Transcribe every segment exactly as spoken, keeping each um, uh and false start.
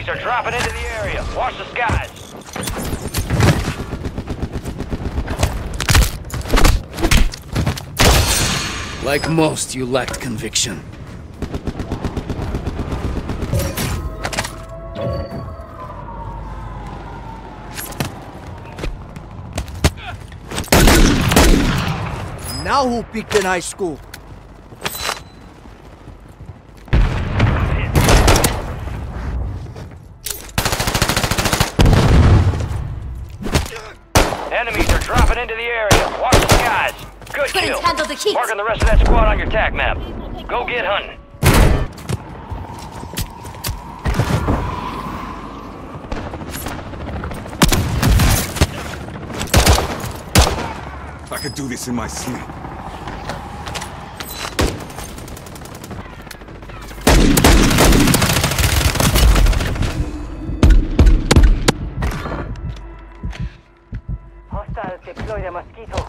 Enemies are dropping into the area. Watch the skies. Like most, you lacked conviction. Now who picked an high school? Enemies are dropping into the area. Watch the skies. Good Couldn't kill. handle the heat. Marking the rest of that squad on your tac map. Go get hunting. I could do this in my sleep. Hostiles deploy the mosquito.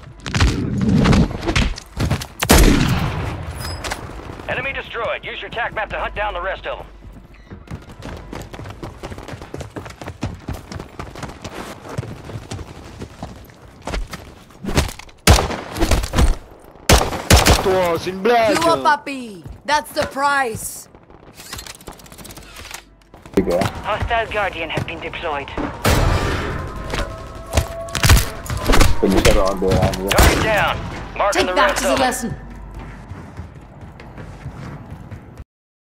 Enemy destroyed. Use your tac map to hunt down the rest of them. You a puppy. That's the price. Hostile Guardian have been deployed. Target down. Marking Take the that rest as a of them. lesson.